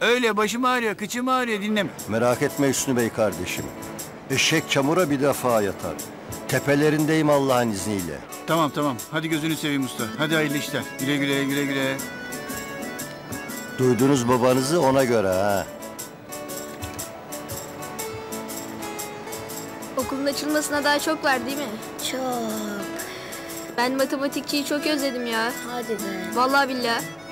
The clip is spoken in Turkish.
Öyle başım ağrıyor, kıçım ağrıyor, dinleme. Merak etme Hüsnü Bey kardeşim. Eşek çamura bir defa yatar. Tepelerindeyim Allah'ın izniyle. Tamam tamam. Hadi gözünü seveyim usta. Hadi hayırlı işler. Güle güle güle güle. Duydunuz babanızı, ona göre ha. Okulun açılmasına daha çok var değil mi? Çok. Ben matematikçiyi çok özledim ya. Hadi be. Vallahi billahi.